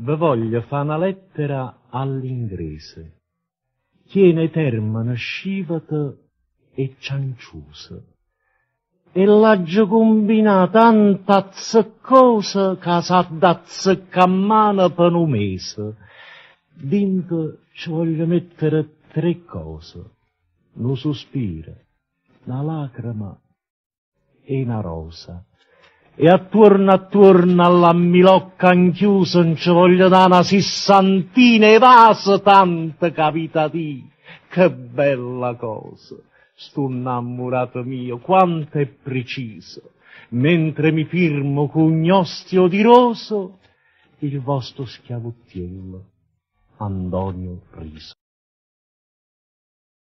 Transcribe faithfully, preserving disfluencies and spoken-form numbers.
Vi voglio fa una lettera all'inglese. Tiene termine scivata e cianciusa. E l'aggia combina tanta zeccosa che s'ha da zecca a mano per un mese. Dentro ci voglio mettere tre cose. Un sospiro, una lacrima e una rosa. E attorno attorno alla milocca inchiusa non ci voglio dare una sessantina e vase tante capitati. Che bella cosa! Sto innamorato mio, quanto è preciso! Mentre mi firmo con un ostio di roso, il vostro schiavottiello, Antonio Riso.